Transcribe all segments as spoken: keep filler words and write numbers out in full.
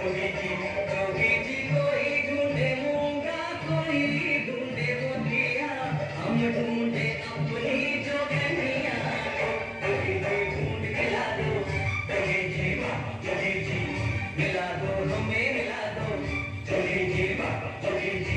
जोगी जी जोगी जी कोई ढूंढे मूंगा कोई ढूंढे मोतिया हम ढूंढे अपनी जोगनिया जोगी जी ढूंढ के ला दो जोगी जी बाबा जोगी जी मिला दो हमें मिला दो जोगी जी बाबा जोगी जी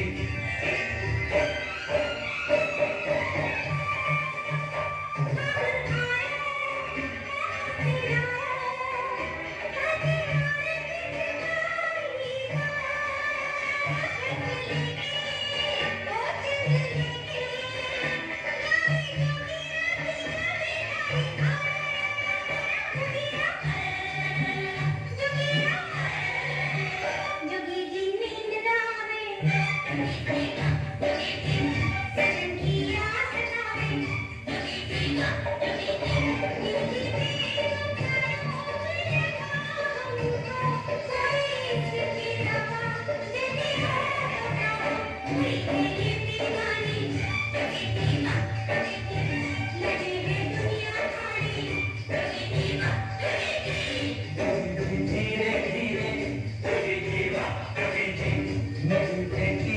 धीरे धीरे जोगी जी बाबा जोगी जी मिलते